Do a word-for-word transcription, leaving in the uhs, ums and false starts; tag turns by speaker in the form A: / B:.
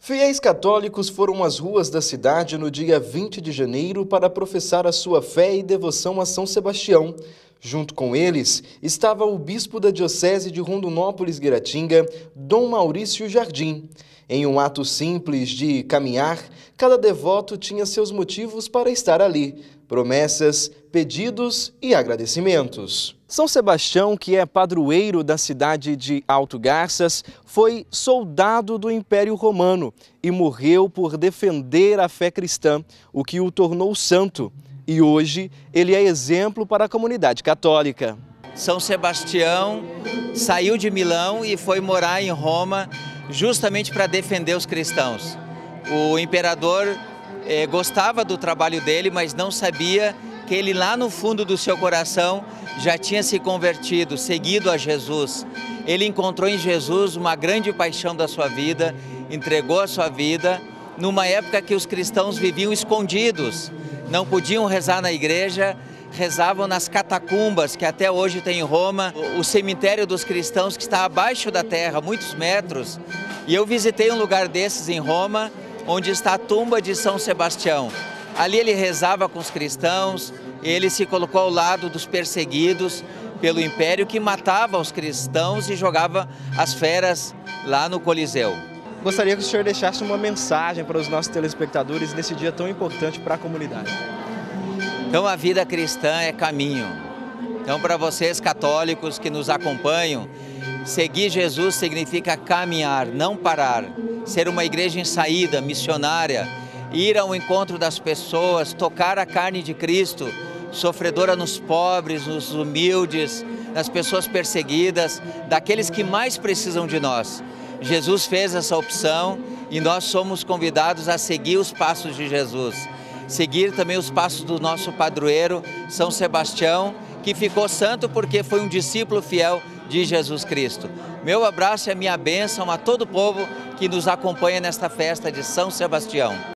A: Fiéis católicos foram às ruas da cidade no dia vinte de janeiro para professar a sua fé e devoção a São Sebastião. Junto com eles estava o bispo da Diocese de Rondonópolis-Guiratinga, Dom Maurício Jardim. Em um ato simples de caminhar, cada devoto tinha seus motivos para estar ali: promessas, pedidos e agradecimentos. São Sebastião, que é padroeiro da cidade de Alto Garças, foi soldado do Império Romano e morreu por defender a fé cristã, o que o tornou santo. E hoje ele é exemplo para a comunidade católica.
B: São Sebastião saiu de Milão e foi morar em Roma justamente para defender os cristãos. O imperador eh, gostava do trabalho dele, mas não sabia que ele lá no fundo do seu coração já tinha se convertido, seguido a Jesus. Ele encontrou em Jesus uma grande paixão da sua vida, entregou a sua vida numa época que os cristãos viviam escondidos, não podiam rezar na igreja, rezavam nas catacumbas que até hoje tem em Roma, o cemitério dos cristãos que está abaixo da terra, muitos metros. E eu visitei um lugar desses em Roma, onde está a tumba de São Sebastião. Ali ele rezava com os cristãos, ele se colocou ao lado dos perseguidos pelo Império que matava os cristãos e jogava as feras lá no Coliseu.
A: Gostaria que o senhor deixasse uma mensagem para os nossos telespectadores nesse dia tão importante para a comunidade.
B: Então a vida cristã é caminho. Então para vocês católicos que nos acompanham, seguir Jesus significa caminhar, não parar. Ser uma igreja em saída, missionária, ir ao encontro das pessoas, tocar a carne de Cristo, sofredora nos pobres, nos humildes, nas pessoas perseguidas, daqueles que mais precisam de nós. Jesus fez essa opção e nós somos convidados a seguir os passos de Jesus. Seguir também os passos do nosso padroeiro, São Sebastião, que ficou santo porque foi um discípulo fiel de Jesus Cristo. Meu abraço e a minha bênção a todo o povo que nos acompanha nesta festa de São Sebastião.